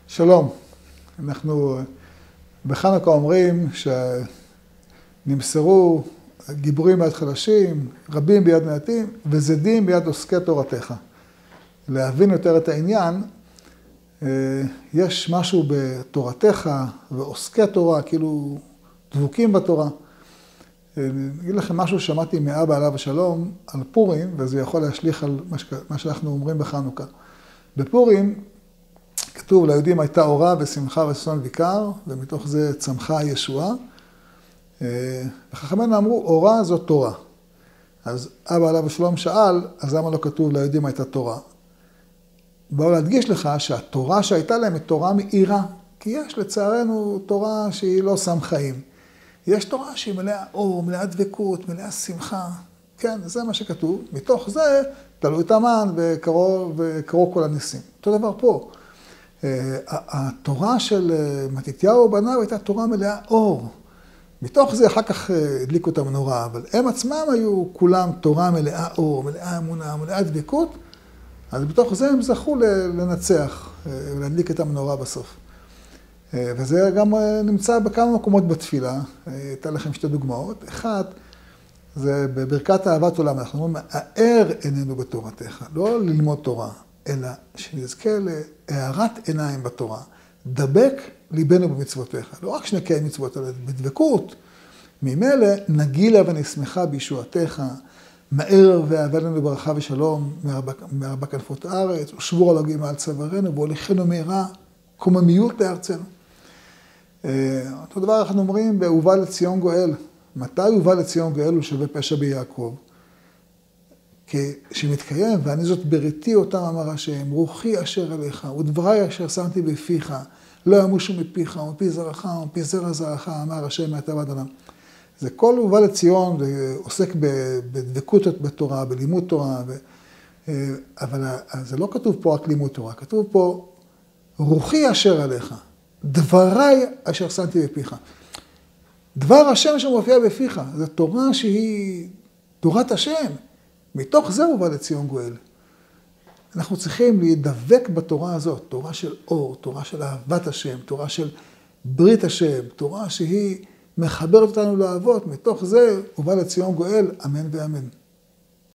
שלום, אנחנו בחנוכה אומרים שנמסרו גיבורים ביד חלשים, רבים ביד מעטים וזדים ביד עוסקי תורתך. להבין יותר את העניין, יש משהו בתורתך ועוסקי התורה, כאילו דבוקים בתורה. אני אגיד לכם משהו ששמעתי מאבא עליו השלום על פורים, וזה יכול להשליך על מה שאנחנו אומרים בחנוכה. בפורים כתוב, ליהודים הייתה אורה ושמחה וששון ויקר, ומתוך זה צמחה הישועה. וחכמינו אמרו, אורה זאת תורה. אז אבא עליו השלום שאל, אז למה לא כתוב ליהודים הייתה תורה? באו להדגיש לך שהתורה שהייתה להם היא תורה מאירה, כי יש לצערנו תורה שהיא לא שם חיים. יש תורה שהיא מלאה אור, מלאה דבקות, מלאה שמחה. כן, זה מה שכתוב. מתוך זה תלו את המן וקראו כל הניסים. אותו דבר פה. התורה של מתתיהו בניו הייתה תורה מלאה אור. מתוך זה אחר כך הדליקו את המנורה, אבל הם עצמם היו כולם תורה מלאה אור, מלאה אמונה, מלאה דבקות, אז בתוך זה הם זכו לנצח ולהדליק את המנורה בסוף. וזה גם נמצא בכמה מקומות בתפילה. אתן לכם שתי דוגמאות. אחת, זה בברכת אהבת עולם. אנחנו אומרים, האר עינינו בתורתך. לא ללמוד תורה, אלא שנזכה להארת עיניים בתורה. דבק ליבנו במצוותיך. לא רק שנקיים מצוות, אלא בדבקות. ממילא נגילה ונשמחה בישועתך. מאר ואהבה לנו ברכה ושלום מארבע כנפות הארץ. ושבור על הגויים מעל צווארנו והוליכנו מהרה קוממיות לארצנו. אותו דבר אנחנו אומרים בהובא לציון גואל. מתי הובא לציון גואל הוא שווה פשע ביעקב? כשמתקיים, ואני זאת בריתי אותם אמר השם, רוחי אשר אליך, ודבריי אשר שמתי בפיך, לא ימושו מפיך, ומפי זרעך, ומפי זרע זרעך, אמר השם מעתה ועד עולם. זה כל הובא לציון, ועוסק בדבקות בתורה, בלימוד תורה, אבל זה לא כתוב פה רק לימוד תורה, כתוב פה רוחי אשר אליך, דבריי אשר שמתי בפיך. דבר השם שמופיע בפיך, זו תורה שהיא תורת השם. מתוך זה הוא בא לציון גואל. אנחנו צריכים להידבק בתורה הזאת, תורה של אור, תורה של אהבת השם, תורה של ברית השם, תורה שהיא מחברת אותנו לאהבות. מתוך זה הוא בא לציון גואל, אמן ואמן.